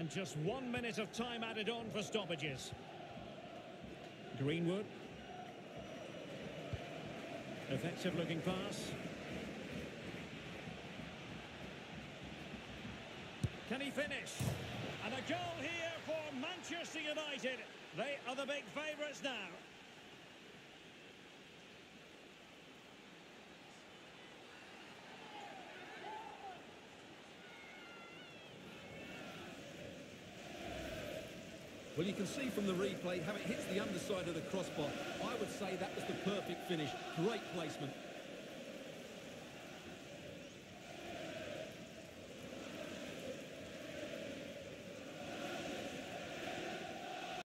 And just 1 minute of time added on for stoppages. Greenwood. Effective looking pass. Can he finish? And a goal here for Manchester United. They are the big favourites now. Well, you can see from the replay how it hits the underside of the crossbar. I would say that was the perfect finish. Great placement.